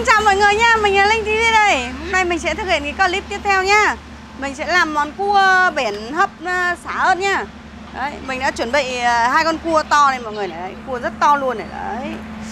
Xin chào mọi người nha, mình là Linh TV đây. Hôm nay mình sẽ thực hiện cái clip tiếp theo nha. Mình sẽ làm món cua biển hấp xả ớt nha. Đấy, mình đã chuẩn bị hai con cua to này mọi người này, đấy, cua rất to luôn này đấy.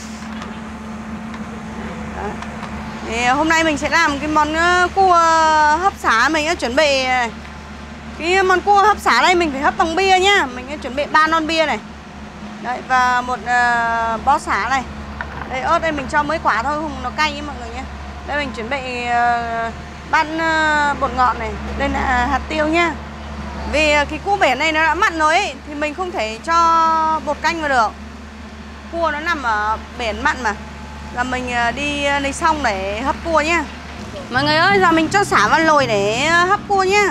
Đấy. Thì hôm nay mình sẽ làm cái món cua hấp xả. Mình đã chuẩn bị cái món cua hấp xả đây mình phải hấp bằng bia nhá. Mình đã chuẩn bị 3 lon bia này. Đấy, và một bó xả này. Đây, ớt đây mình cho mấy quả thôi, không nó cay với mọi người nhé. Đây mình chuẩn bị bát bột ngọt này. Đây là hạt tiêu nhá. Vì cái cua biển này nó đã mặn rồi ấy, thì mình không thể cho bột canh vào được. Cua nó nằm ở biển mặn mà. Là mình đi lấy xong để hấp cua nhá. Mọi người ơi, giờ mình cho xả vào nồi để hấp cua nhá.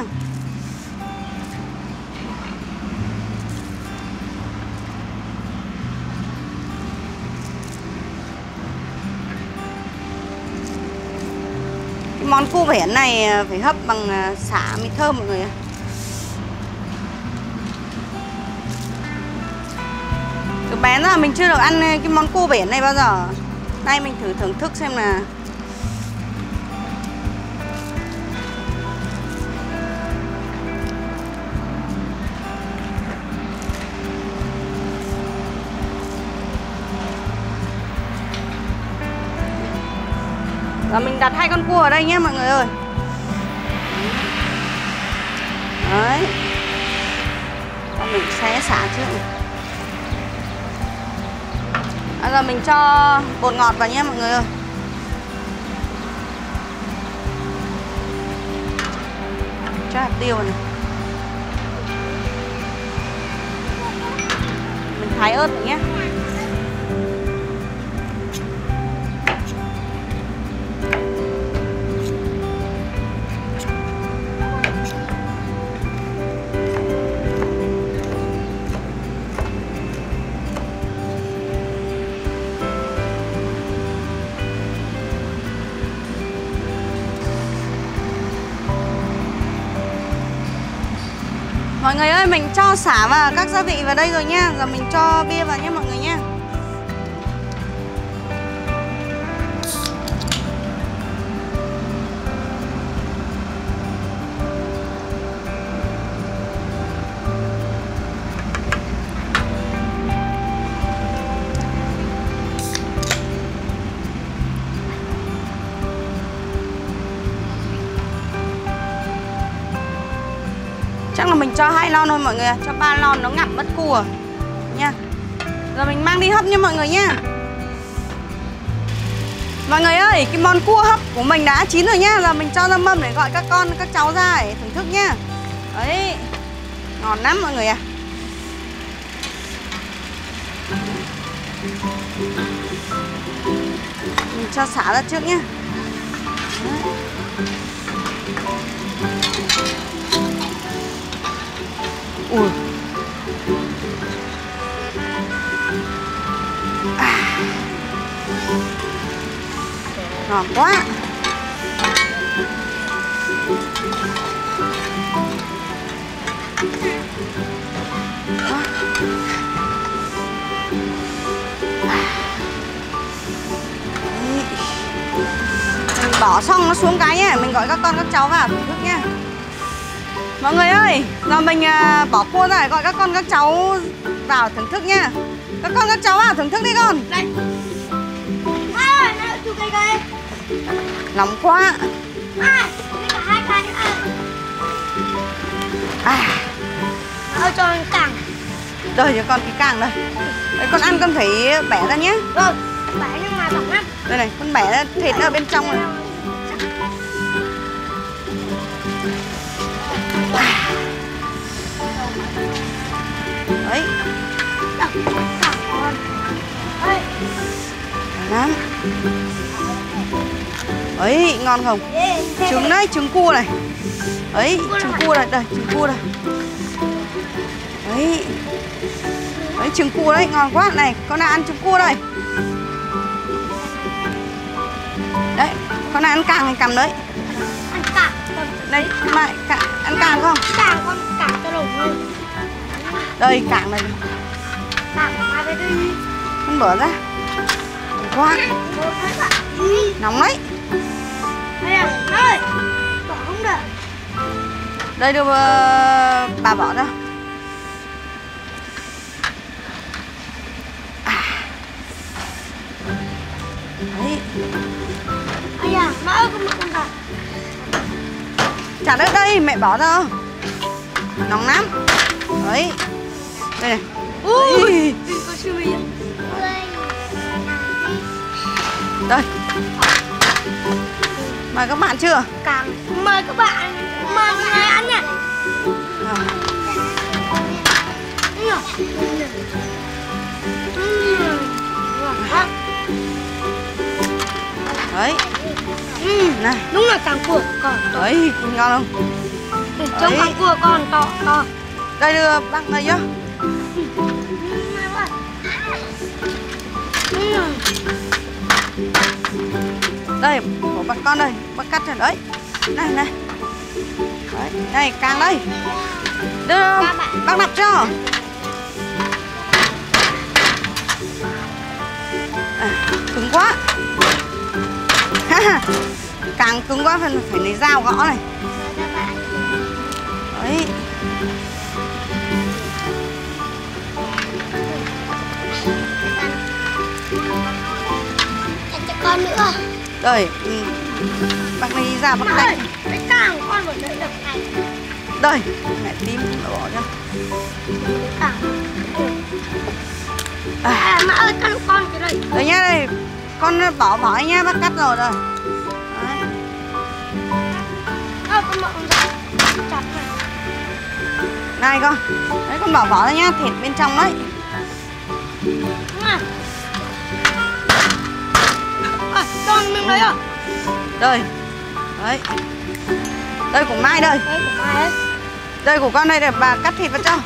Món cua biển này phải hấp bằng xả mới thơm mọi người ạ. Từ bé ra mình chưa được ăn cái món cua biển này bao giờ. Nay mình thử thưởng thức xem là Giờ mình đặt hai con cua ở đây nhé mọi người ơi. Đấy. Và mình xé xả trước. Giờ mình cho bột ngọt vào nhé mọi người ơi. Cho hạt tiêu này. Mình thái ớt nữa nhé. Mọi người ơi, mình cho xả và các gia vị vào đây rồi nha. Giờ mình cho bia vào nhé mọi người nha. Chắc là mình cho 2 lon thôi mọi người, cho 3 lon nó ngặm mất cua nha. Giờ mình mang đi hấp nha mọi người nha. Mọi người ơi, cái món cua hấp của mình đã chín rồi nha. Giờ mình cho ra mâm để gọi các con, các cháu ra để thưởng thức nha. Đấy, ngon lắm mọi người à. Mình cho xả ra trước nhá. Đấy. Ui. Ngon quá. Mình bỏ xong nó xuống cái nhé. Mình gọi các con các cháu vào thưởng thức nhé. Mọi người ơi, giờ mình bỏ cua ra để gọi các con các cháu vào thưởng thức nha. Các con các cháu vào thưởng thức đi con. Đây. Nóng quá. Ơi cho mình càng. Đây cho con cái càng đây. Đấy, con ăn con phải bẻ ra nhé. Vâng, bẻ nhưng mà bỏng lắm. Đây này, con bẻ ra thịt ở bên trong này. Đấy. Lắm. Ấy, ngon không? Trứng đấy, trứng cua này. Ấy, trứng cua này, đây, trứng cua này. Đấy. Đấy, trứng cua đấy, ngon quá. Này, con nào ăn trứng cua đây. Đấy, con nào ăn càng thì cầm đấy. Ăn càng. Đây, mày, ăn càng không? Càng con càng cho đủ luôn. Đây, càng này. Càng mà đây đi. Con bữa ra. quá. Nóng đấy. Đây à, ơi. Bỏ không được. Đây đưa bà bỏ ra. Đấy. Ây da, má ơi con con thật. Chả đất đây, mẹ bỏ ra. Nóng lắm. Đấy. Đây này. Ui, con siêu mì. Đây. Mời các bạn chưa? Càng mời các bạn mời mọi người ăn nè. Đấy. Này. Đúng là càng cua còn to. Đấy, ngon không? Trông càng cua còn to. Đây đưa bác này nhá. Đây, của bạn con đây, bác cắt rồi đấy. Này này. Đấy, đây càng đây. Đưa bác đập cho. Cứng quá. Càng cứng quá phải lấy dao gõ này. Đấy. Cho con nữa. Đây, bác lấy ra bác đánh. Cái càng con vẫn đỡ được này. Đây, mẹ tím bỏ cho. Má ơi, con cái này. Đây nhá, đây. Con bỏ nhá, bác cắt rồi rồi. Đấy. Con bỏ ra. Chặt này. Này con. Đấy con bỏ vỏ ra nhá, thịt bên trong đấy. Con mình lấy à? Đây. Đấy. Đây của Mai đây. Đây của Mai đấy. Đây của con đây để bà cắt thịt vào cho.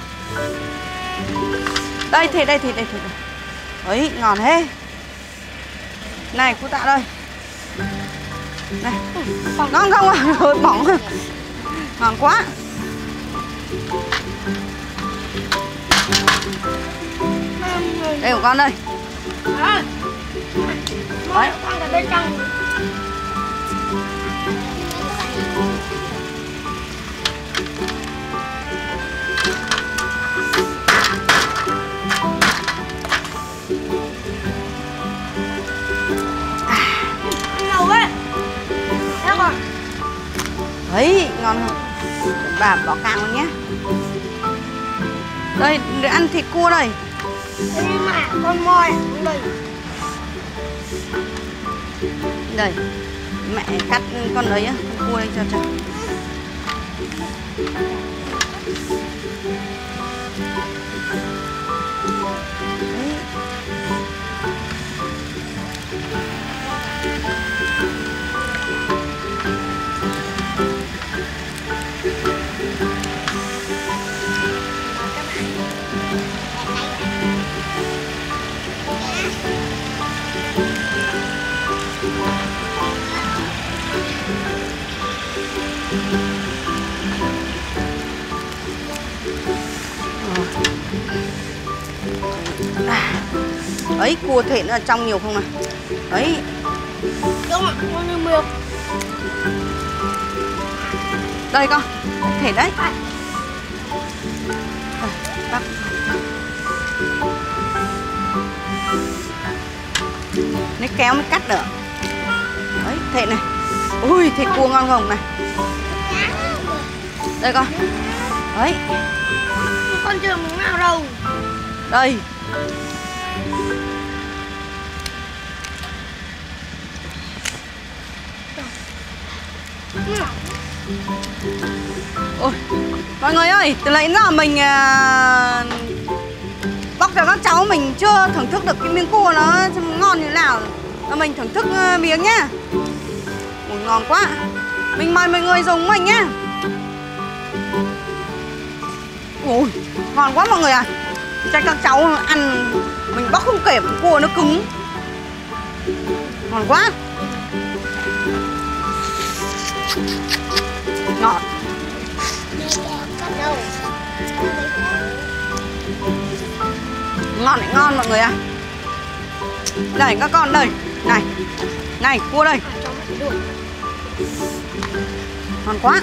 Đây thịt đây. Đấy, ngon thế. Này cô Tạ đây. Này. Ngon không à? Hơi bỏng. Ngon quá. Đây của con đây. Đấy. Con ở bên trong. Ngầu ấy. Thế còn. Đấy, ngon không? Bà bỏ càng vào nhé. Đây, để ăn thịt cua đây. Đây mà con moi đây. Đây, mẹ cắt con đấy á, con cua đây cho. Đấy. Ấy, cua thịt ở trong nhiều không nào? Ấy. Đúng ạ, con như miêu. Đây con, thịt đấy. Bác. Lấy kéo mới cắt được. Đấy, thịt này. Ui, thịt cua ngon không này. Đây con. Đấy. Con chưa miếng nào đâu. Đây. Ôi, mọi người ơi, từ nãy giờ mình bóc cho các cháu mình chưa thưởng thức được cái miếng cua nó ngon như thế nào. Và mình thưởng thức miếng nhá. Ui, ngon quá. Mình mời mọi người dùng mình nhá. Ui, ngon quá mọi người à. Cho các cháu ăn mình bóc không kể, cua nó cứng. Ngon quá. Ngọt. Ngon lại ngon mọi người ạ. Đây các con đây. Này, này, cua đây. Cho mẹ đuổi. Ngon quá.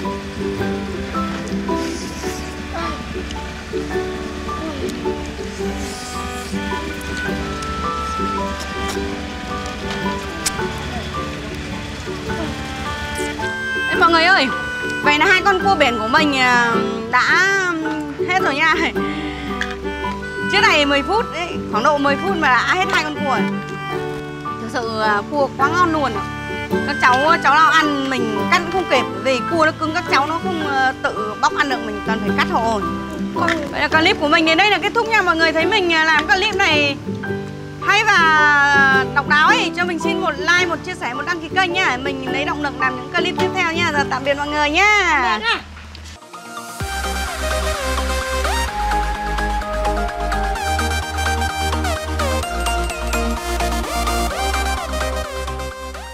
Ê, mọi người ơi, vậy là 2 con cua biển của mình đã hết rồi nha. Trước này 10 phút ấy, khoảng độ 10 phút mà đã hết 2 con cua rồi. Thực sự cua quá ngon luôn. Các cháu nào ăn mình cắt cũng không kịp, vì cua nó cứng, các cháu nó không tự bóc ăn được, mình cần phải cắt hộ. Vậy là clip của mình đến đây là kết thúc nha. Mọi người thấy mình làm clip này hay và độc đáo ấy, cho mình xin một like, một chia sẻ, một đăng ký kênh nhá. Mình lấy động lực làm những clip tiếp theo nha. Giờ tạm biệt mọi người nhá.